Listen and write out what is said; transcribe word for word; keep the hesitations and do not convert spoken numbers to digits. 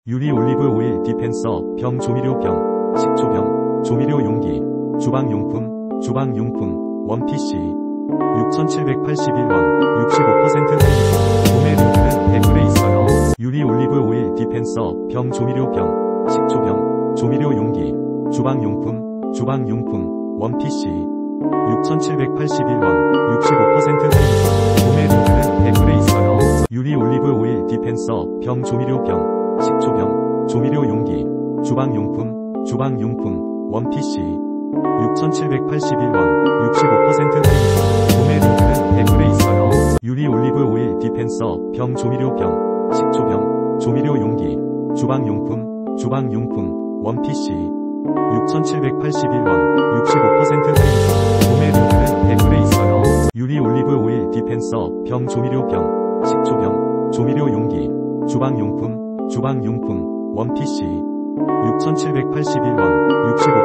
유리 올리브 오일 디펜서 병 조미료병 식초병 조미료 용기 주방용품 주방용품 원피씨 육천칠백팔십일 원 육십오 퍼센트 할인 구매 링크는 댓글에 있어요. 유리 올리브 오일 디펜서 병 조미료병 식초병 조미료 용기 주방용품 주방용품 원피씨 육천칠백팔십일 원 육십오 퍼센트 할인 구매 링크는 댓글에 있어요. 유리 올리브 오일 디펜서 병 조미료병 식초병 조미료 용기 주방용품 주방용품 원피씨 육천칠백팔십일 원 육십오 퍼센트 할인 구매 링크는 댓글에 있어요. 유리 올리브 오일 디펜서 병 조미료병 식초병 조미료 용기 주방용품 주방용품 원피씨 육천칠백팔십일 원 육십오 퍼센트 할인 구매 링크는 댓글에 있어요. 유리 올리브 오일 디펜서 병 조미료병 식초병 조미료 용기 주방용품 주방용품 원피씨 육천칠백팔십일 원 육십오